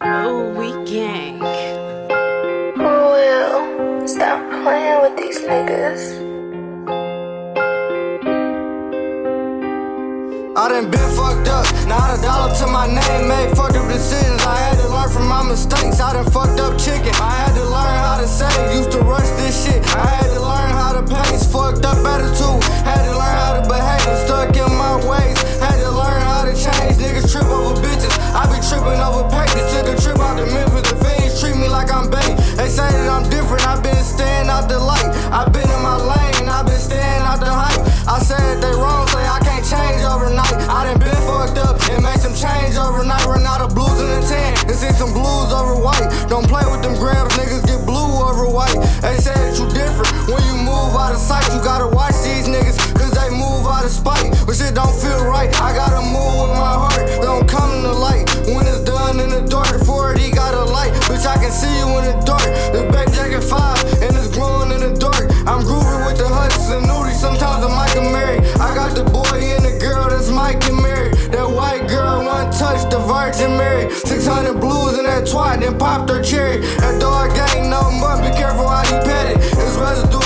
Oh, we gang. Will, stop playing with these niggas. I done been fucked up, not a dollar to my name, made fucked up decisions. I had to learn from my mistakes. I done fucked up chicken, I had to learn how to save. Used to rush this shit, I had to learn how to pace. Fucked up attitude, had to learn how to behave. Stuck in my ways, had to learn how to change. Niggas trip over bitches, I be tripping over pages. Took a trip out to Memphis, the fiends treat me like I'm bait. They say that I'm different, I been staying out the light. I been in my lane, I been staying out the hype. I said they wrong, say I can't change overnight. I done been fucked up and made some change overnight. Run out of blues in the tan and see some blues over white. Don't play with them grams, niggas get blue over white. They say that you different when you move out of sight. You gotta watch these niggas, cause they move out of spite. But shit don't feel right, I gotta move with my heart. Don't come in the light when it's done in the dark. 4D got a light, bitch, I can see you in the dark. The back jacket 5 and it's glowing in the dark. I'm grooving with the Hudson and Nudie, sometimes I'm Mike and Mary. I got the boy and the girl that's Mike and Mary. That white girl, one touch, the Virgin Mary. 600 blues in that twat, then popped her cherry. That dog ain't no mud, be careful how you pet it. It's residue